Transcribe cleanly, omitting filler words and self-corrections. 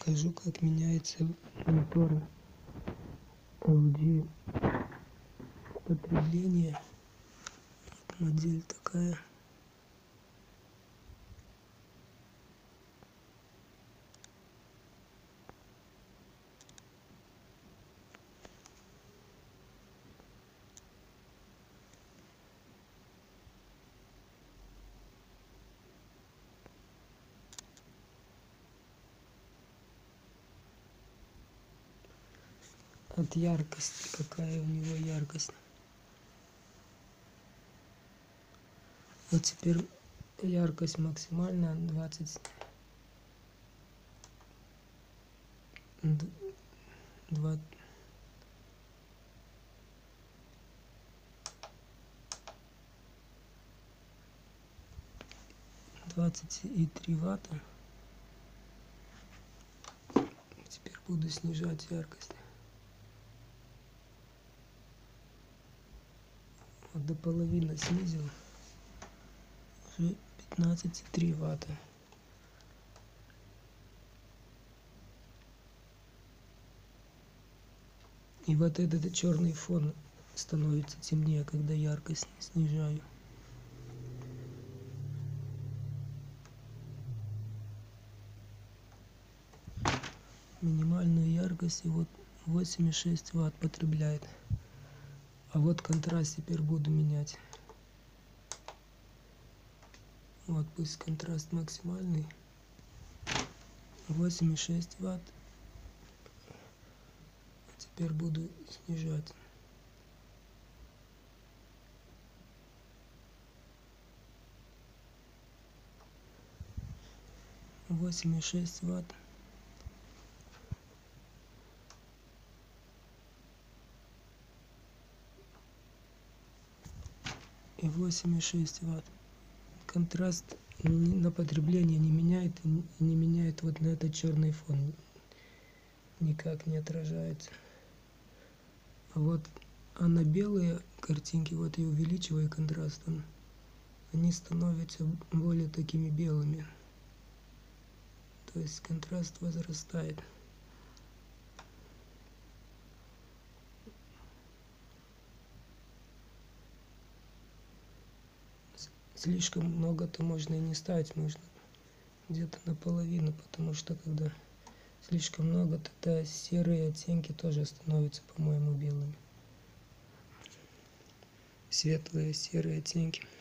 покажу, как меняется монитор LG. Потребление. Модель такая. От яркости, какая у него яркость. Вот теперь яркость максимальная 20 23 ватта. Теперь буду снижать яркость. Вот до половины снизил. Уже 15,3 ватта. И вот этот черный фон становится темнее, когда яркость снижаю. Минимальную яркость и вот 8,6 ватт потребляет. А вот контраст теперь буду менять. Вот пусть контраст максимальный. 8,6 ватт. Теперь буду снижать. Восемь и шесть ватт. И 8,6 ватт. Контраст на потребление не меняет и не меняет вот на этот черный фон. Никак не отражается. А на белые картинки, вот я увеличиваю контраст, они становятся более такими белыми. То есть контраст возрастает. Слишком много-то можно и не ставить, можно где-то наполовину, потому что когда слишком много, тогда серые оттенки тоже становятся, по-моему, белыми. Светлые серые оттенки.